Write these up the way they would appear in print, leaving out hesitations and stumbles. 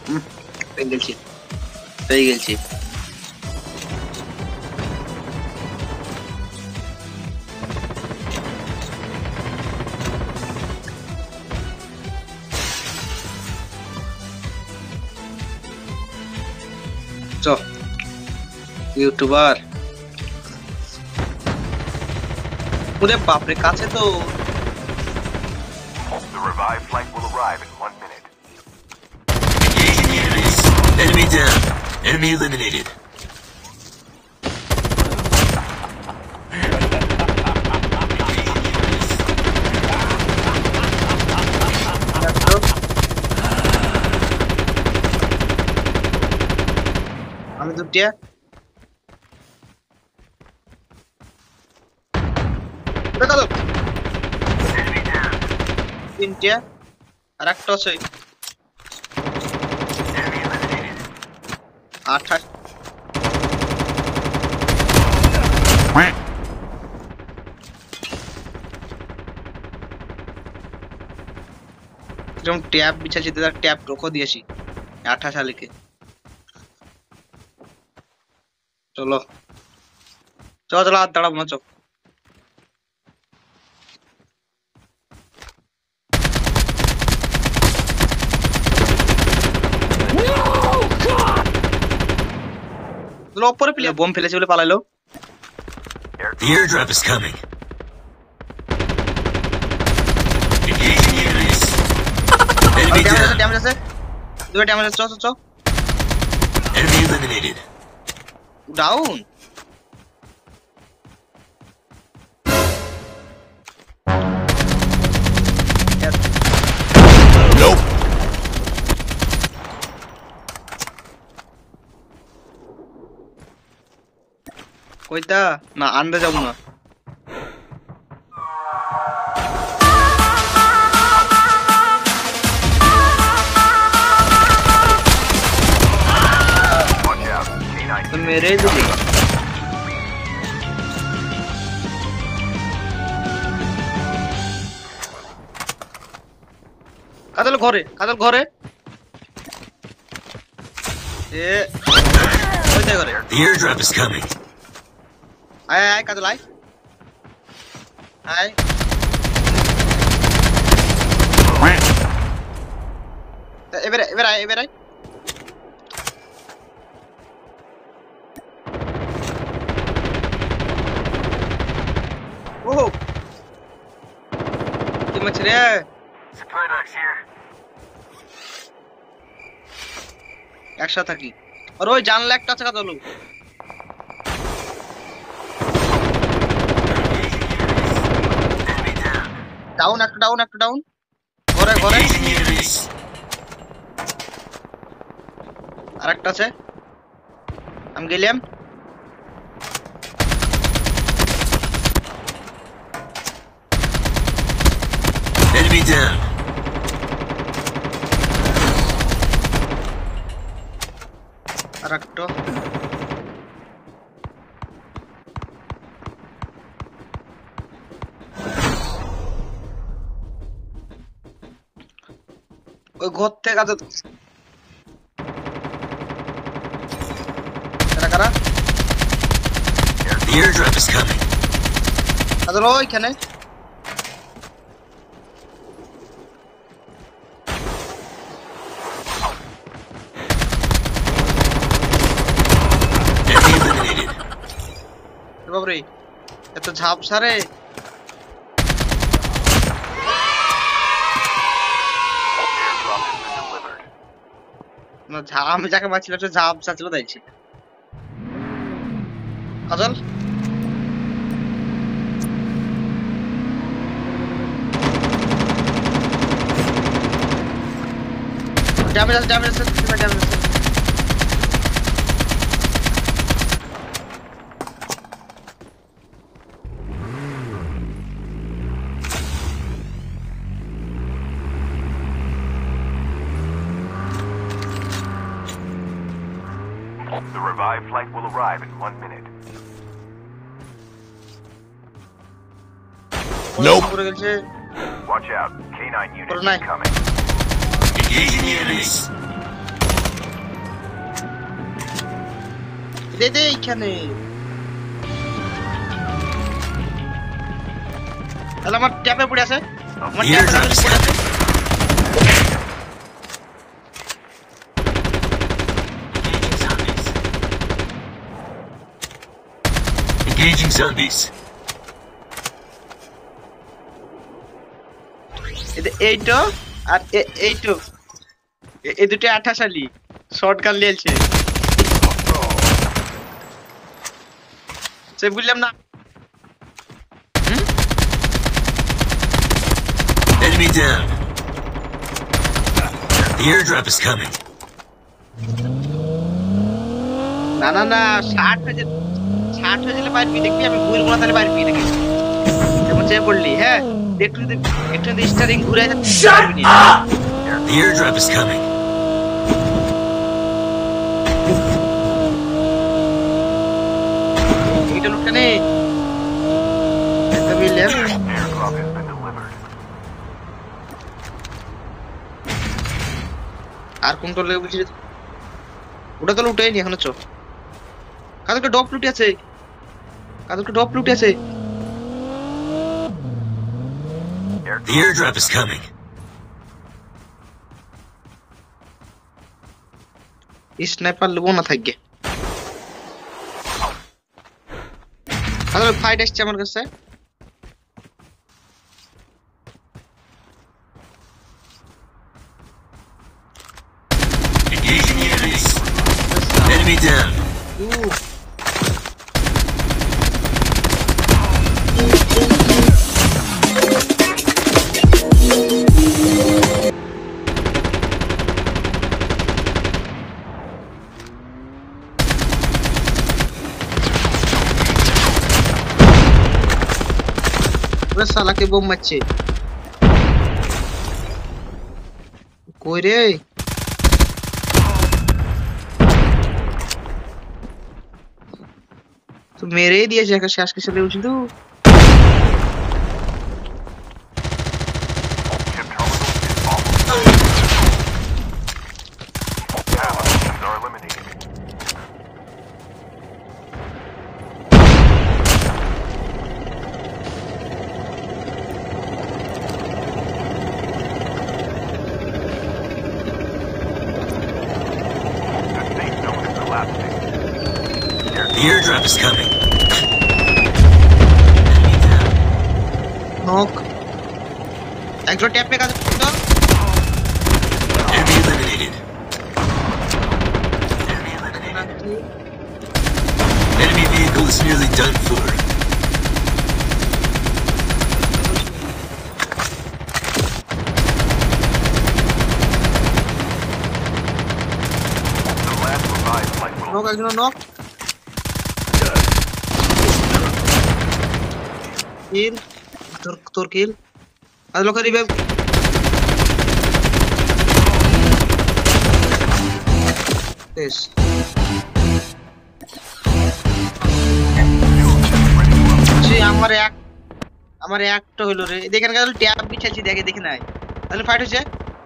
পেয়ে গেছি পেয়ে গেছি চ ইউটিউবার ওরে বাপরে কাছে তো The revived flight will arrive in 1 minute. Engaging the enemies. Enemy down. Enemy eliminated. আমি দুটিয়া দেখা দাও Enemy down. তিনটিয়া আর একটা আছে Enemy eliminated. 28 যেমন ট্যাব বিছাচ্ছি তার ট্যাব রোকো দিয়েছি 28 লিখে চলো চলো চলো হাত দাঁড়াবো না চো ওপরে পেলে বোম ফেলেছে বলে পালাইলো The airdrop is coming. Engaging the enemies. Enemy down. Damage আছে দুটো ড্যামেজ আছে চো চো Enemy eliminated. Down Nope. কইতা না আন্ডা যাবো না Watch out. K9 তো মেরেই দিবি কাদল ঘরে এ কইতা ঘরে The airdrop is coming. আয় কাদল আয় এবার আয় ওহো কি মাছ রে Supply box here. একসাথে থাকি আর ওই জানলা একটা আছে কাদল Enemy down. ডাউন একটা ডাউন ঘরে Engaging the enemies. আরেকটা আছে আমি গেলাম Enemy down. আরেকটা ওই ঘর থেকে আছে কারা The airdrop is coming. কাদল ওইখানে Enemy eliminated. বাবরে এত ঝাপ সারে Airdrop has been delivered. না আমি যাকে মারছিল একটা ঝাপ চাচ্ছিল তাইছি কাজল ড্যামেজ আছে The revived flight will arrive in 1 minute. Nope. Watch out. K9 unit Or nine. incoming. Engaging the enemies. দে দে এইখানে তাহলে আমার ট্যাপে পড়ে আছে আমার The ট্যাপে airdrop is পড়ে আছে Engaging zombies. এইটো আর এইটো এই দুটো 28 সালি শর্ট গান লিয়েছে সে বুঝলাম না Enemy down. The airdrop is coming. না না না 60 হয়ে গেলে পারবি দেখবি আমি ঘুরে ঘোরা তাহলে পারবি নাকি যেমন চেয়ে পড়লি হ্যাঁ একটু যদি স্টারিং ঘুরে পারবি না The airdrop is coming. এইটা লোকটা নেই এটা মিলেন Airdrop has been delivered. আর কোনটা লেগে বুঝি ওটা তো লুটাই নি এখনো চো কাদেরকে ডপ লুটে আছে The airdrop is coming. Sniper লবো না থাকবে তাহলে ফাইট আসছে আমার কাছে Engaging enemies. Enemy down. ওরে শালাকে বোম মারছে কই রে তো মেরেই দিয়েছে একটা শেষ কিছু লেগেছিল Chip terminal is almost Allies are eliminated. The safe zone is collapsing. The airdrop is coming. Knock একজন ট্যাপ পে কাজ করতো Enemy eliminated. Enemy eliminated. Enemy vehicle is nearly done for. The last revived flight will knock একজন knock kill তোর kill আর লোক revive বেশ আমার একটা হইলো রে দেখেন গেল ট্যাব বিছাইছি দেখে নাই তাহলে ফাইট হচ্ছে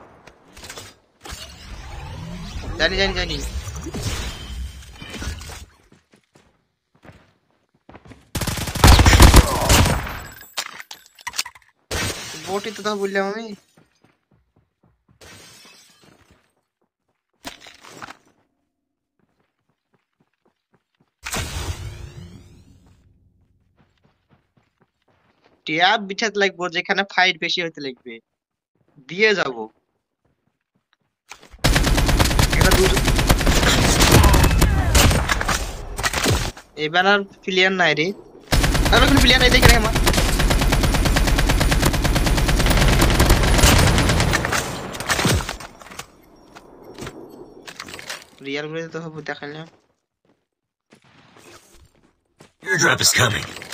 জানি বটি তো বললাম আমি ট্যাব বিছাতে লাগবো যেখানে ফাইট বেশি হইতে লাগবে দিয়ে যাব এবার আর প্লেয়ার নাই রে আর কোনো প্লেয়ার নাই দেখে আমার রিয়াল করে তো হবে দেখাইলাম Airdrop is coming.